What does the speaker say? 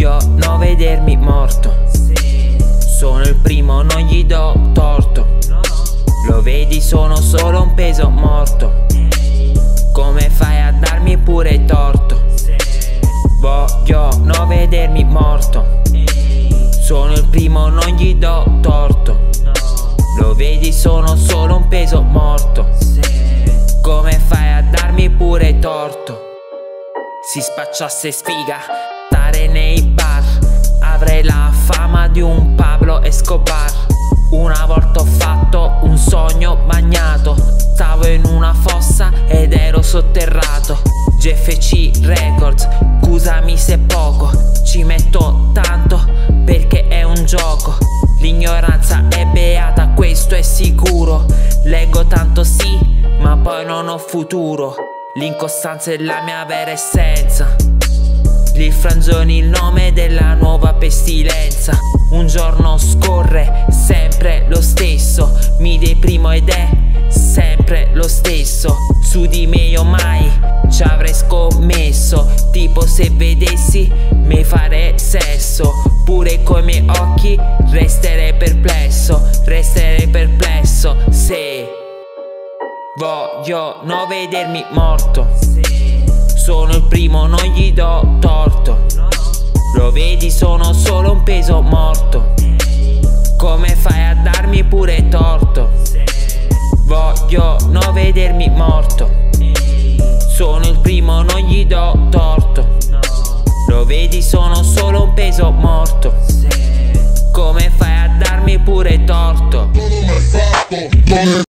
Voglio non vedermi morto. Sono il primo, non gli do torto. Lo vedi, sono solo un peso morto. Come fai a darmi pure torto? Voglio non vedermi morto. Sono il primo, non gli do torto. Lo vedi, sono solo un peso morto. Come fai a darmi pure torto? Si spacciasse sfiga, stare nei bar, avrei la fama di un Pablo Escobar. Una volta ho fatto un sogno bagnato, stavo in una fossa ed ero sotterrato. GFC Records, scusami se poco, ci metto tanto perché è un gioco. L'ignoranza è beata, questo è sicuro. Leggo tanto sì, ma poi non ho futuro. L'incostanza è la mia vera essenza. Lil Franzoni, il nome della nuova pestilenza. Un giorno scorre sempre lo stesso, mi deprimo ed è sempre lo stesso. Su di me io mai ci avrei scommesso, tipo se vedessi me fare sesso. Pure coi miei occhi resterei perplesso, se voglio non vedermi morto. Sono il primo, non gli do torto. Lo vedi, sono solo un peso morto. Come fai a darmi pure torto? Voglio non vedermi morto. Sono il primo, non gli do torto. Lo vedi, sono solo un peso morto. Come fai a darmi pure torto?